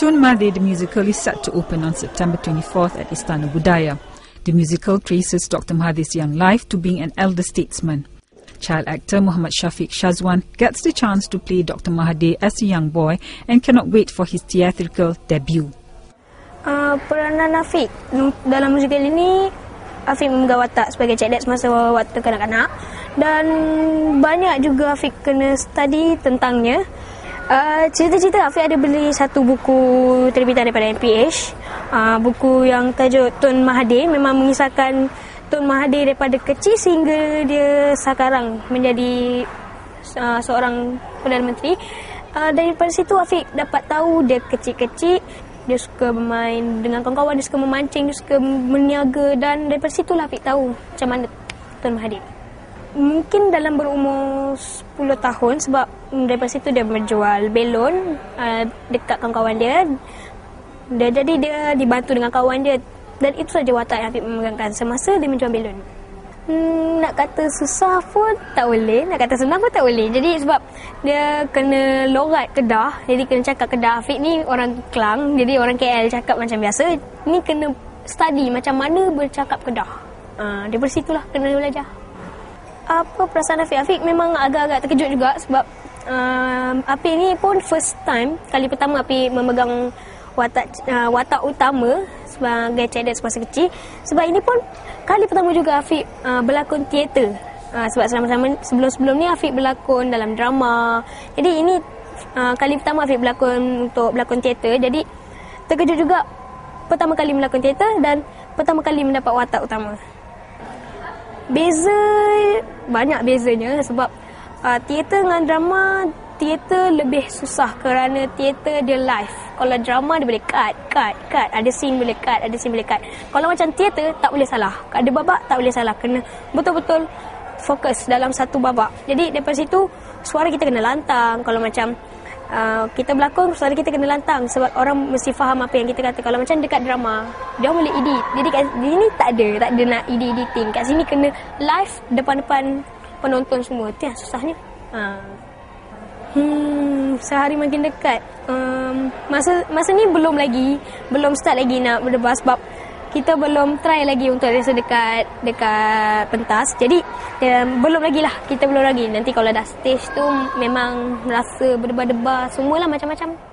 Tun Mahathir The Musical is set to open on September 24th at Istana Budaya. The musical traces Dr. Mahathir's young life to being an elder statesman. Child actor Mohd Shafeiq Shazwan gets the chance to play Dr. Mahathir as a young boy and cannot wait for his theatrical debut. Peranan Afiq dalam musikal ini, Afiq memegang watak sebagai cikgu semasa waktu kanak-kanak, dan banyak juga Afiq kena study tentangnya. Cerita-cerita Afiq ada beli satu buku terbitan daripada NPH, buku yang tajuk Tun Mahathir, memang mengisahkan Tun Mahathir daripada kecil sehingga dia sekarang menjadi seorang Perdana Menteri. Daripada situ Afiq dapat tahu dia kecil-kecil, dia suka bermain dengan kawan-kawan, dia suka memancing, dia suka berniaga, dan daripada situlah Afiq tahu macam mana Tun Mahathir. Mungkin dalam berumur 10 tahun, sebab daripada situ dia menjual belon dekat kawan-kawan dia. Jadi dia dibantu dengan kawan dia, dan itu saja watak yang Afiq memegangkan semasa dia menjual belon. Nak kata susah pun tak boleh, nak kata senang pun tak boleh. Jadi sebab dia kena logat Kedah, jadi kena cakap Kedah. Afiq ni orang Kelang, jadi orang KL cakap macam biasa. Ni kena study macam mana bercakap Kedah. Daripada situlah kena belajar. Apa perasaan Afiq? Afiq memang agak-agak terkejut juga, sebab Afiq ni pun first time, kali pertama Afiq memegang watak utama sebagai cikgu semasa kecil. Sebab ini pun kali pertama juga Afiq berlakon teater. Sebab sebelum-sebelum ni Afiq berlakon dalam drama. Jadi ini kali pertama Afiq berlakon teater. Jadi terkejut juga, pertama kali melakon teater dan pertama kali mendapat watak utama. Beza, banyak bezanya, sebab teater dengan drama, teater lebih susah kerana teater dia live. Kalau drama dia boleh cut. Ada scene boleh cut, ada scene boleh cut. Kalau macam teater tak boleh salah. Ada babak tak boleh salah. Kena betul-betul fokus dalam satu babak. Jadi daripada situ suara kita kena lantang. Kalau macam kita berlakon, suara kita kena lantang, sebab orang mesti faham apa yang kita kata. Kalau macam dekat drama, dia boleh edit. Jadi kat sini tak ada nak editing. Kat sini kena live depan-depan penonton semua. Itu yang susahnya. Sehari makin dekat. Masa ni belum start lagi nak berdebat, sebab kita belum try lagi untuk rasa dekat pentas. Jadi belum lagi lah, kita belum lagi. Nanti kalau dah stage tu memang rasa berdebar-debar semualah macam-macam.